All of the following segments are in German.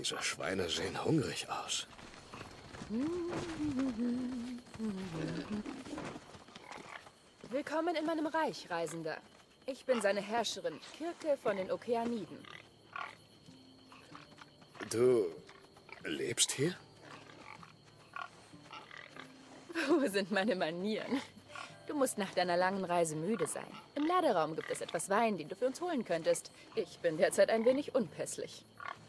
Diese Schweine sehen hungrig aus. Willkommen in meinem Reich, Reisender. Ich bin seine Herrscherin, Kirke von den Okeaniden. Du lebst hier? Wo sind meine Manieren? Du musst nach deiner langen Reise müde sein. Im Laderaum gibt es etwas Wein, den du für uns holen könntest. Ich bin derzeit ein wenig unpässlich.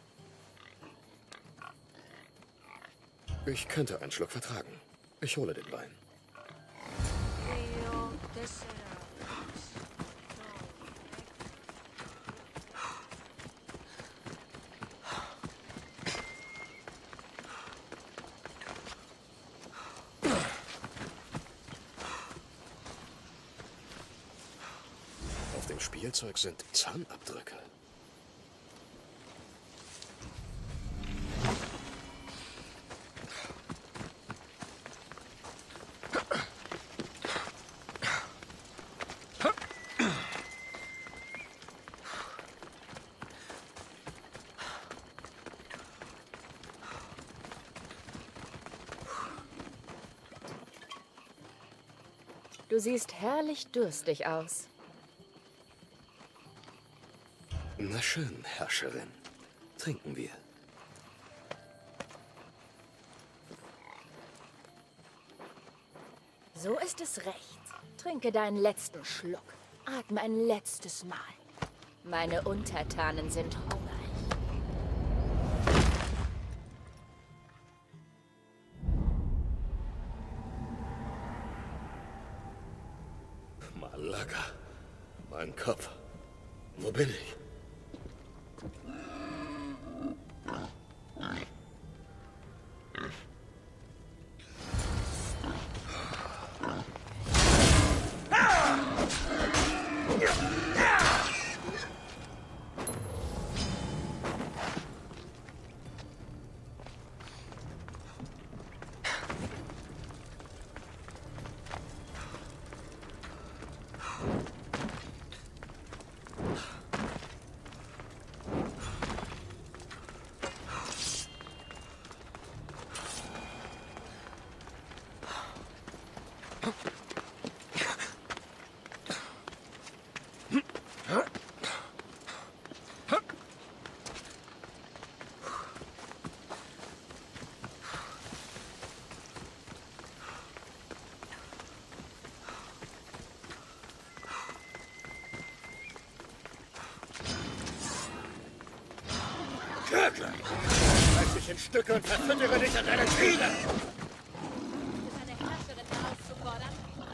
Ich könnte einen Schluck vertragen. Ich hole den Wein. Auf dem Spielzeug sind Zahnabdrücke. Du siehst herrlich durstig aus. Na schön, Herrscherin. Trinken wir. So ist es recht. Trinke deinen letzten Schluck. Atme ein letztes Mal. Meine Untertanen sind hungrig. Malaka. Mein Kopf. Wo bin ich? Kirke! Reiß dich in Stücke und verfüttere dich an deine Kriege! Eine Herrscherin herauszufordern?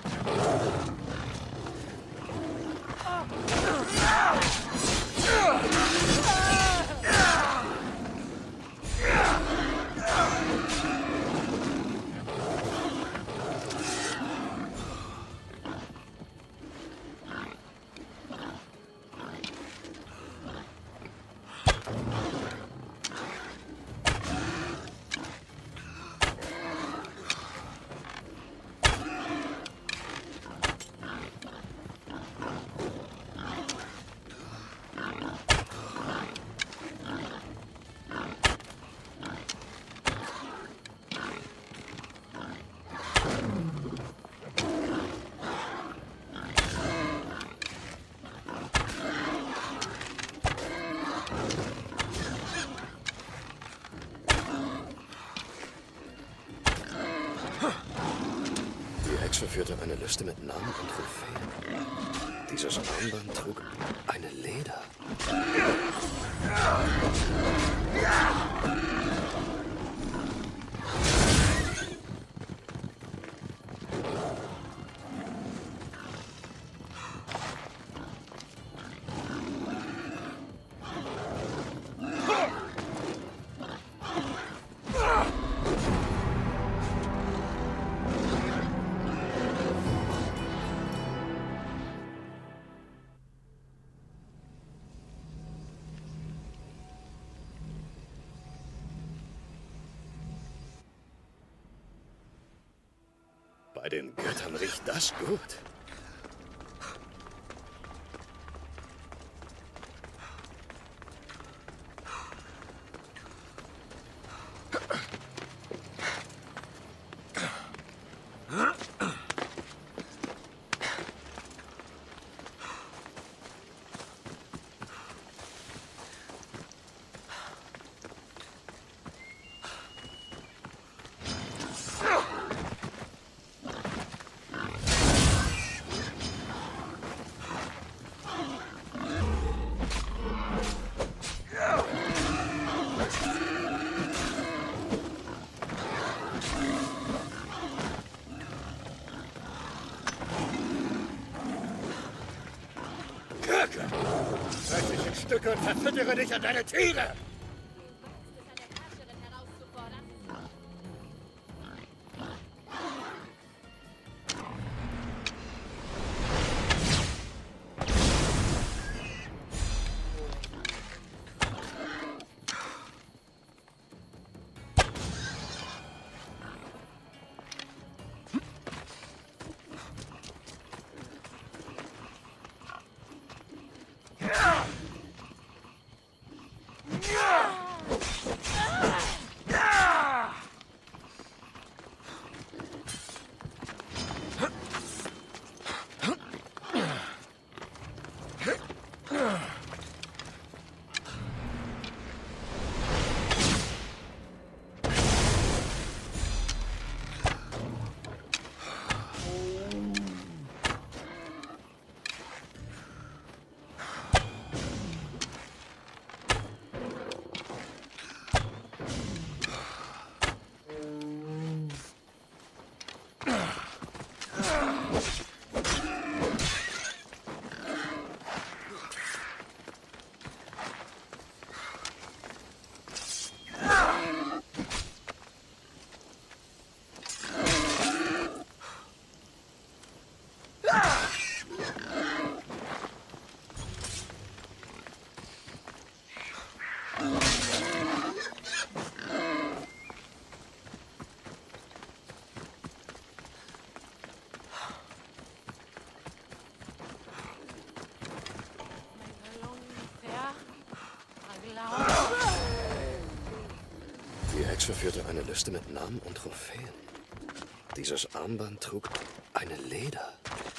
Die Hexe führte eine Liste mit Namen und Trophäen. Dieses Armband trug eine Leder. Bei den Göttern riecht das gut. Reiß dich in Stücke und verfüttere dich an deine Tiere! Die Hexe führte eine Liste mit Namen und Trophäen. Dieses Armband trug eine Leder.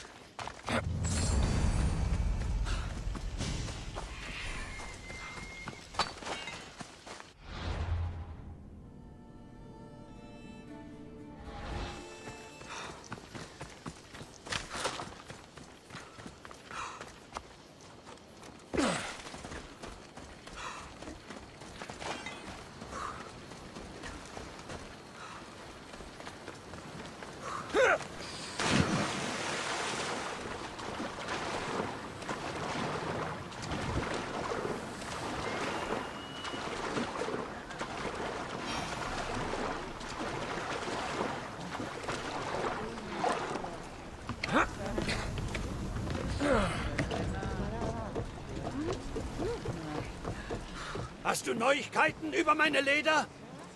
Hast du Neuigkeiten über meine Leder?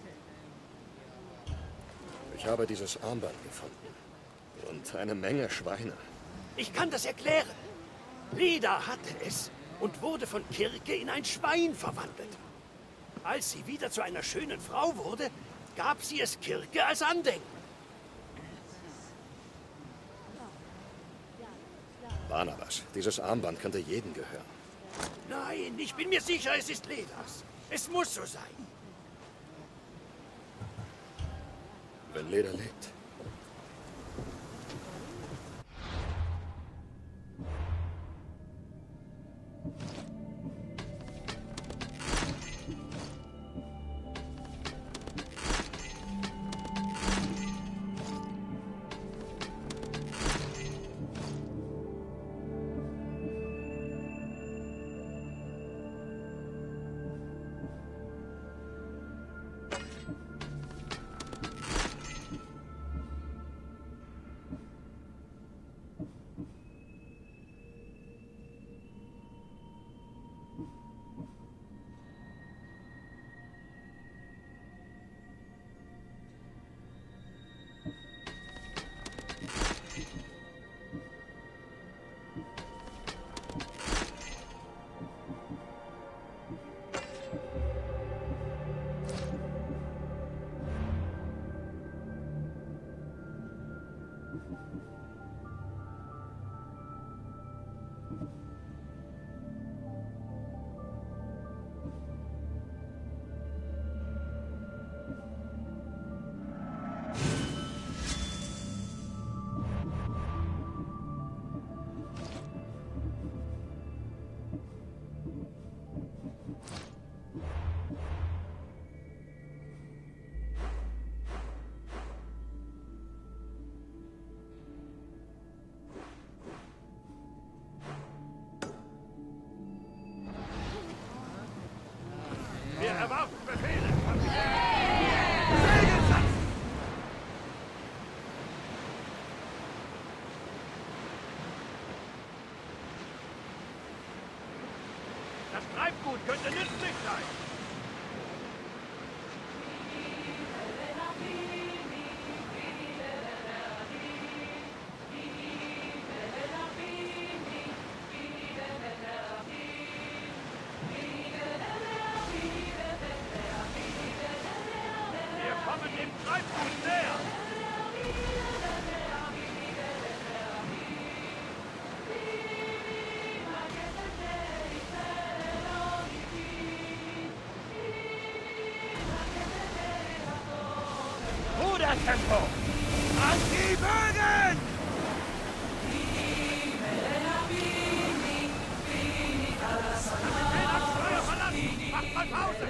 Ich habe dieses Armband gefunden. Und eine Menge Schweine. Ich kann das erklären. Leda hatte es und wurde von Kirke in ein Schwein verwandelt. Als sie wieder zu einer schönen Frau wurde, gab sie es Kirke als Andenken. Barnabas, dieses Armband könnte jedem gehören. Nein, ich bin mir sicher, es ist Ledas. Es muss so sein. Wenn Leda lebt. Das Treibgut könnte nützlich sein. Wir kommen dem Treibgut näher. Rudertempo! An die Bögen! Den am Steuer verlassen! Macht mal Pause!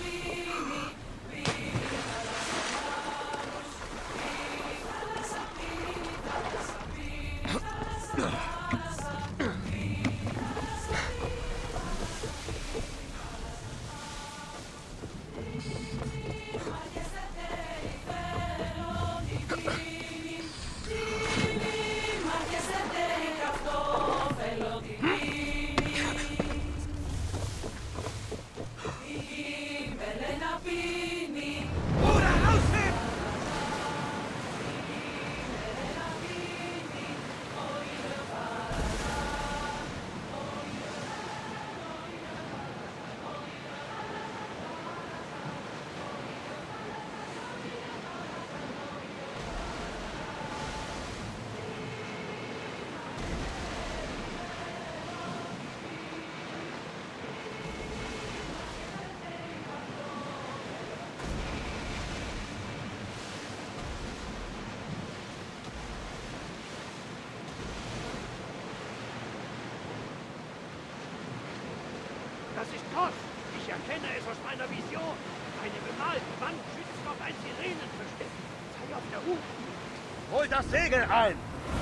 Das ist Kost. Ich erkenne es aus meiner Vision. Eine bemalte Wand schützt auf ein Sirenenversteck. Sei auf der Hut. Hol das Segel ein!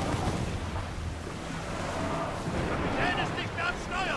Der Kapitän ist nicht mehr am Steuer.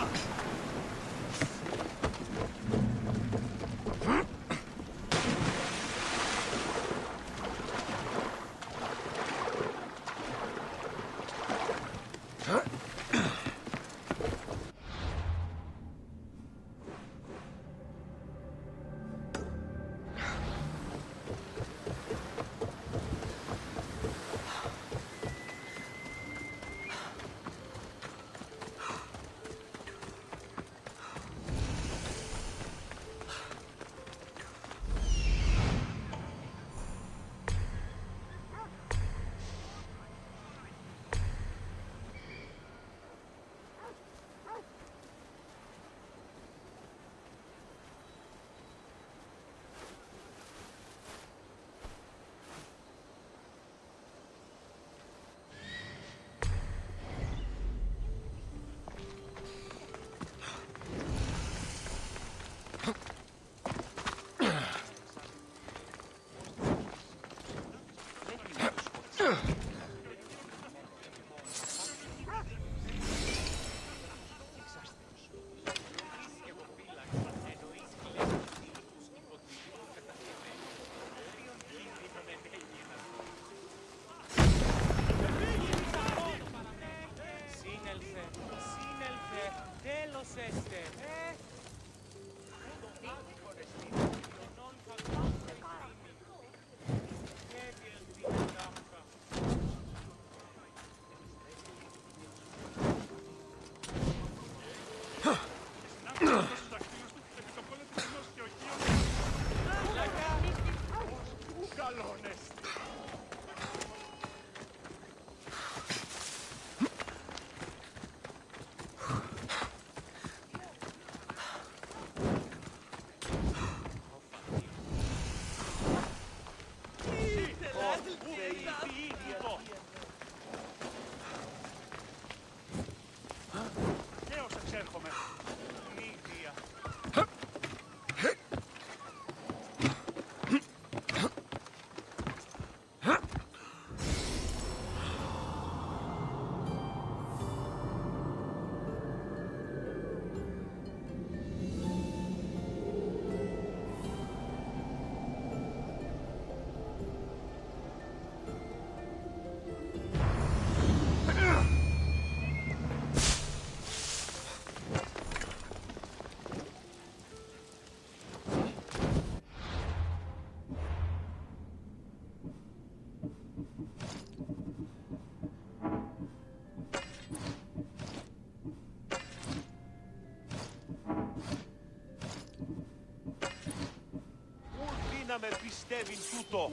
να με πιστεύει τούτο.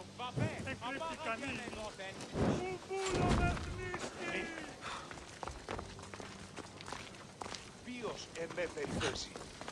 Ποιος εμέφερε θέση.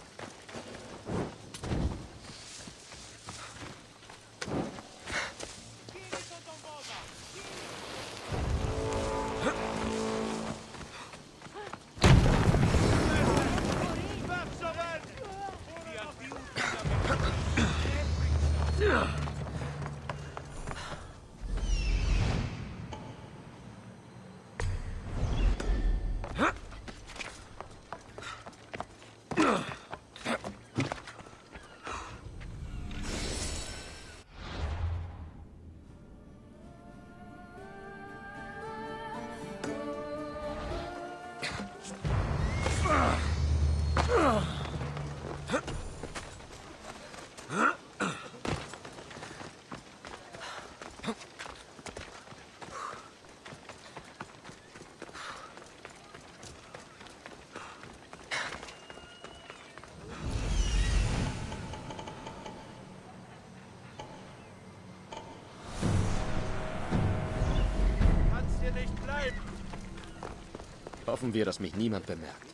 Hoffen wir, dass mich niemand bemerkt.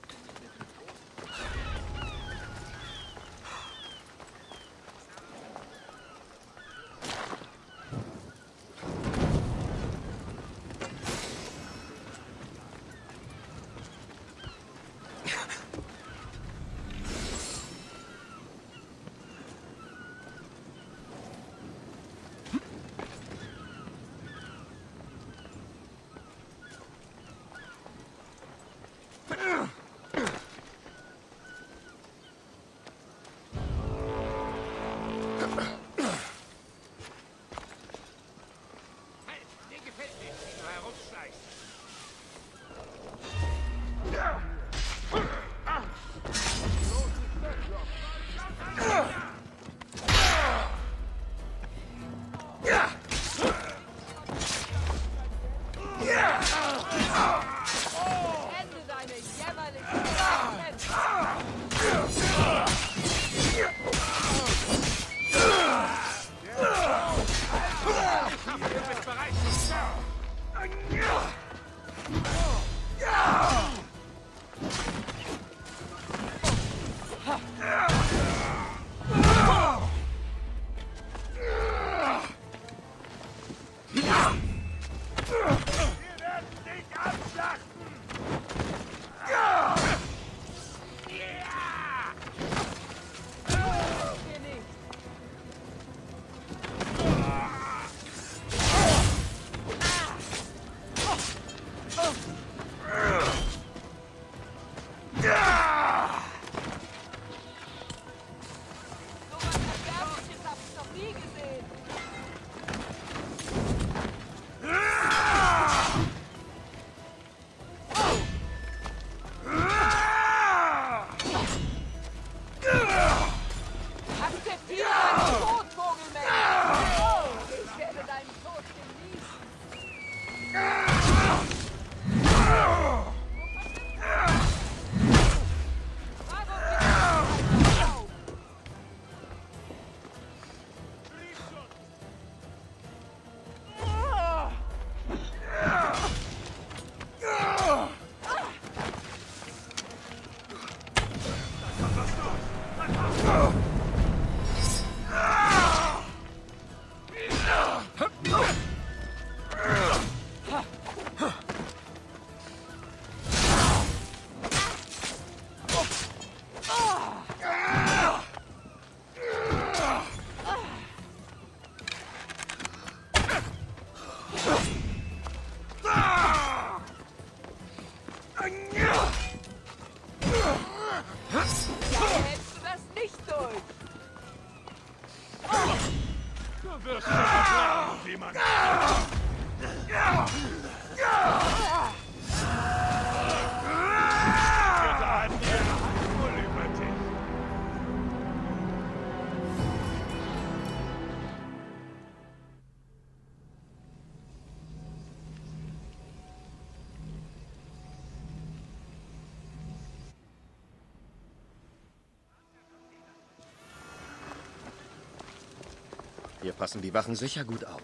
Hier passen die Wachen sicher gut auf.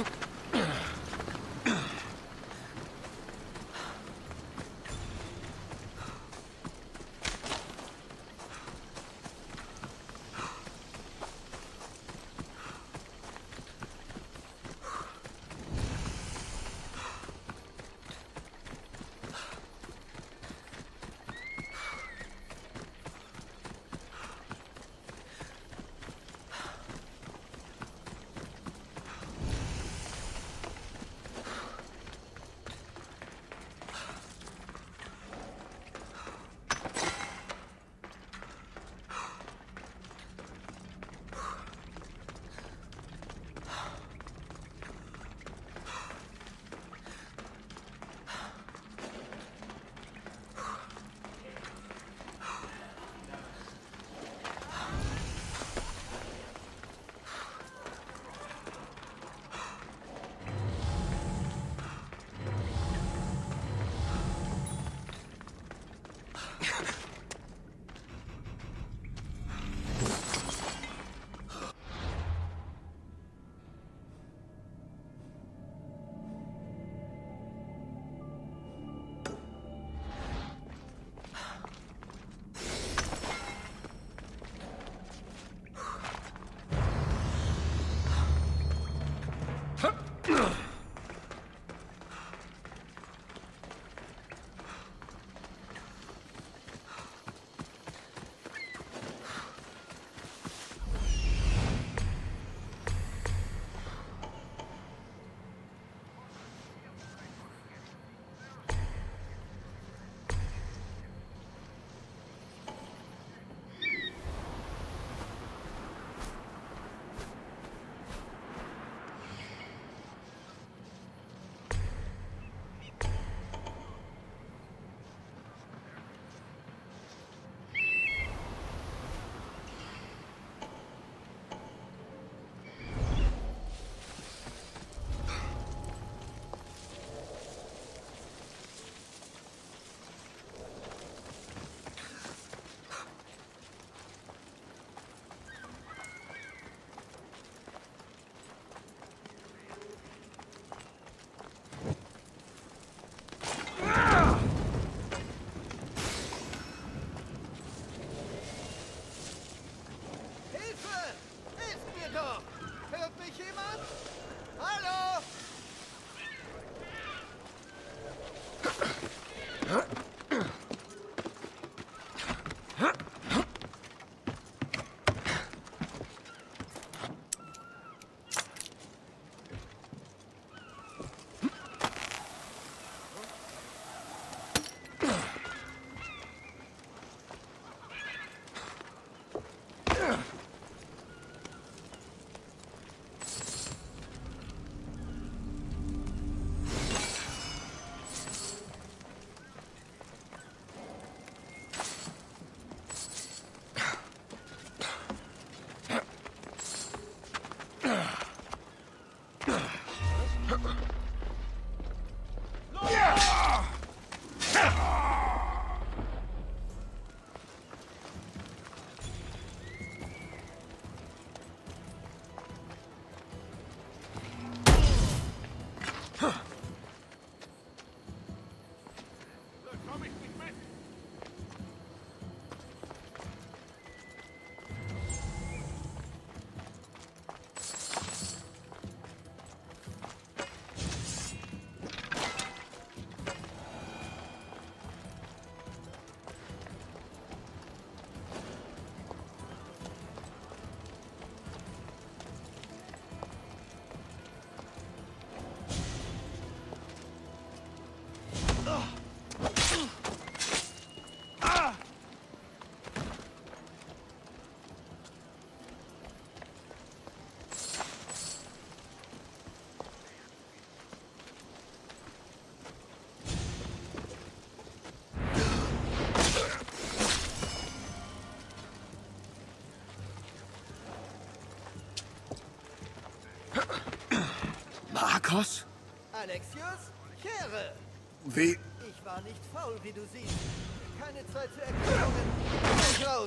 Markus? Alexios, kehre! Wie? Ich war nicht faul, wie du siehst. Keine Zeit für Erklärungen. Geh raus!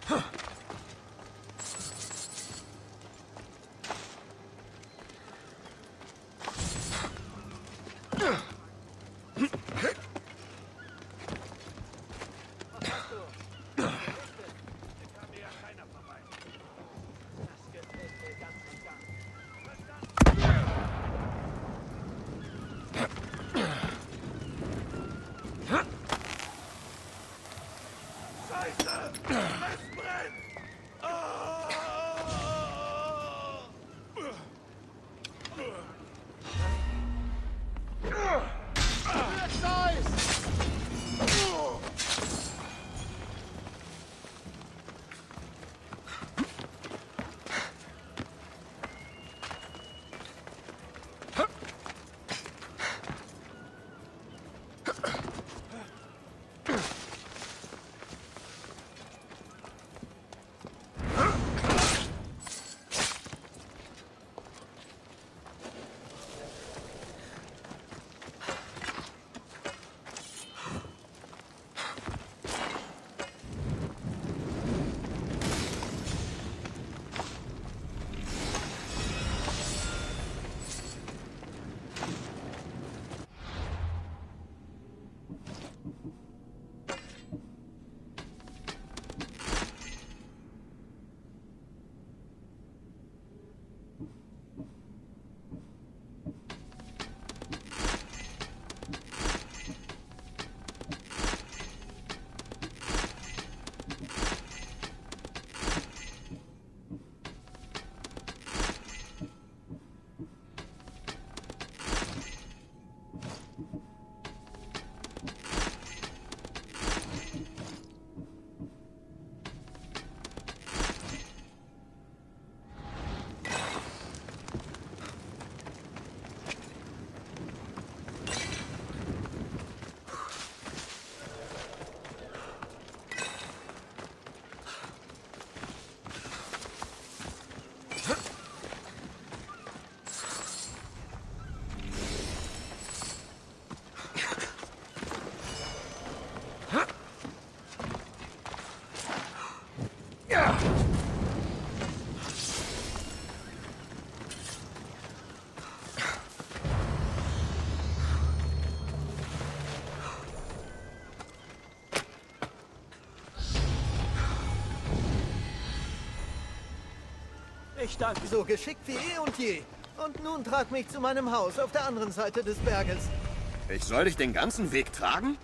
Ich danke. So geschickt wie eh und je. Und nun trag mich zu meinem Haus auf der anderen Seite des Berges. Ich soll dich den ganzen Weg tragen?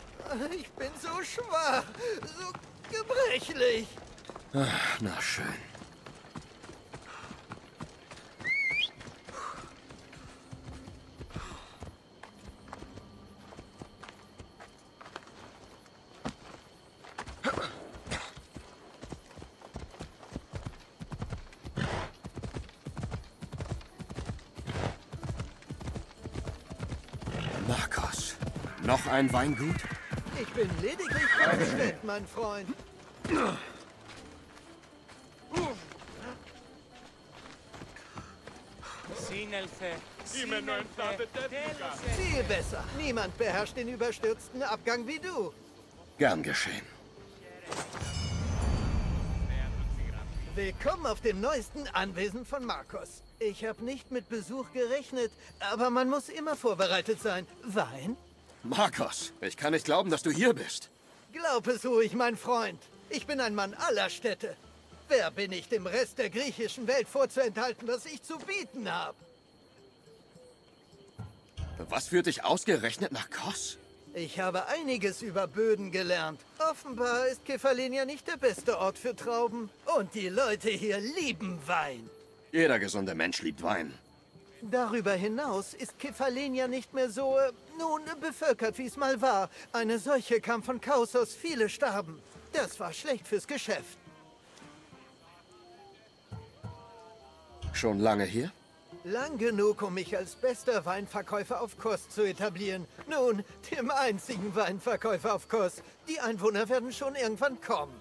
Ich bin so schwach, so gebrechlich. Ach, na schön. Marcos, noch ein Weingut? Ich bin lediglich vorgestellt, mein Freund. Viel besser. Niemand beherrscht den überstürzten Abgang wie du. Gern geschehen. Willkommen auf dem neuesten Anwesen von Marcos. Ich habe nicht mit Besuch gerechnet, aber man muss immer vorbereitet sein. Wein? Marcos, ich kann nicht glauben, dass du hier bist. Glaub es ruhig, mein Freund. Ich bin ein Mann aller Städte. Wer bin ich, dem Rest der griechischen Welt vorzuenthalten, was ich zu bieten habe? Was führt dich ausgerechnet nach Kos? Ich habe einiges über Böden gelernt. Offenbar ist Kefalonia nicht der beste Ort für Trauben. Und die Leute hier lieben Wein. Jeder gesunde Mensch liebt Wein. Darüber hinaus ist Kefalonia nicht mehr so, bevölkert, wie es mal war. Eine Seuche kam von Kausos, viele starben. Das war schlecht fürs Geschäft. Schon lange hier? Lang genug, um mich als bester Weinverkäufer auf Kos zu etablieren. Nun, dem einzigen Weinverkäufer auf Kos. Die Einwohner werden schon irgendwann kommen.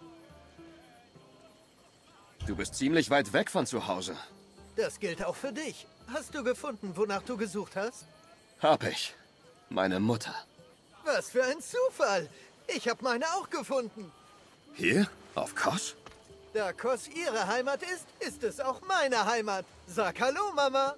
Du bist ziemlich weit weg von zu Hause. Das gilt auch für dich. Hast du gefunden, wonach du gesucht hast? Hab ich. Meine Mutter. Was für ein Zufall. Ich habe meine auch gefunden. Hier? Auf Kos? Da Kos ihre Heimat ist, ist es auch meine Heimat. Sag Hallo, Mama.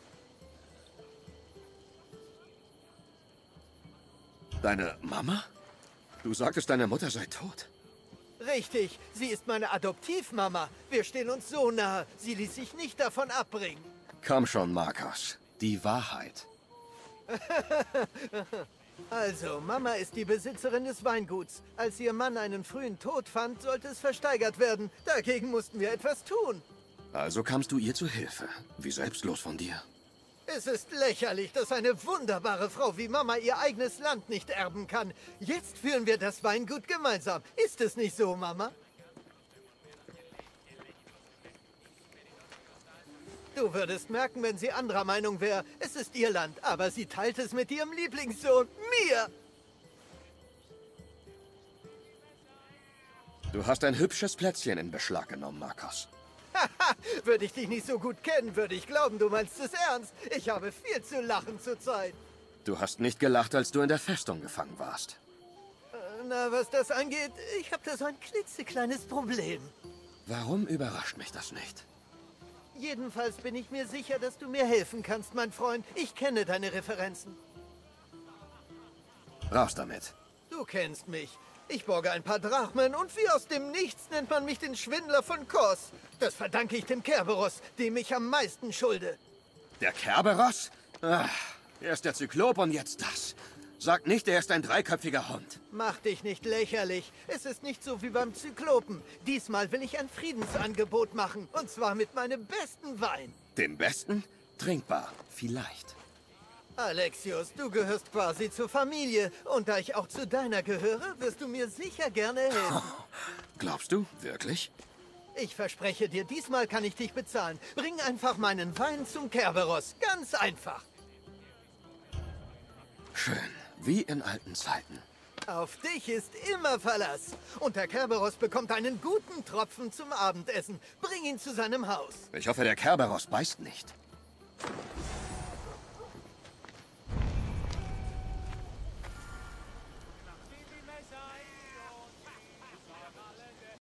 Deine Mama? Du sagtest, deine Mutter sei tot. Richtig, sie ist meine Adoptivmama. Wir stehen uns so nahe. Sie ließ sich nicht davon abbringen. Komm schon, Markus. Die Wahrheit. Also, Mama ist die Besitzerin des Weinguts. Als ihr Mann einen frühen Tod fand, sollte es versteigert werden. Dagegen mussten wir etwas tun. Also kamst du ihr zu Hilfe. Wie selbstlos von dir. Es ist lächerlich, dass eine wunderbare Frau wie Mama ihr eigenes Land nicht erben kann. Jetzt führen wir das Weingut gemeinsam. Ist es nicht so, Mama? Du würdest merken, wenn sie anderer Meinung wäre. Es ist ihr Land, aber sie teilt es mit ihrem Lieblingssohn, mir. Du hast ein hübsches Plätzchen in Beschlag genommen, Markus. Haha, würde ich dich nicht so gut kennen, würde ich glauben, du meinst es ernst. Ich habe viel zu lachen zurzeit. Du hast nicht gelacht, als du in der Festung gefangen warst. Na, was das angeht, ich habe da so ein klitzekleines Problem. Warum überrascht mich das nicht? Jedenfalls bin ich mir sicher, dass du mir helfen kannst, mein Freund. Ich kenne deine Referenzen. Raus damit. Du kennst mich. Ich borge ein paar Drachmen und wie aus dem Nichts nennt man mich den Schwindler von Kos. Das verdanke ich dem Kerberos, dem ich am meisten schulde. Der Kerberos? Ach, erst der Zyklop und jetzt das. Sag nicht, er ist ein dreiköpfiger Hund. Mach dich nicht lächerlich. Es ist nicht so wie beim Zyklopen. Diesmal will ich ein Friedensangebot machen. Und zwar mit meinem besten Wein. Dem besten? Trinkbar. Vielleicht. Alexios, du gehörst quasi zur Familie. Und da ich auch zu deiner gehöre, wirst du mir sicher gerne helfen. Glaubst du? Wirklich? Ich verspreche dir, diesmal kann ich dich bezahlen. Bring einfach meinen Wein zum Kerberos. Ganz einfach. Schön. Wie in alten Zeiten. Auf dich ist immer Verlass. Und der Kerberos bekommt einen guten Tropfen zum Abendessen. Bring ihn zu seinem Haus. Ich hoffe, der Kerberos beißt nicht.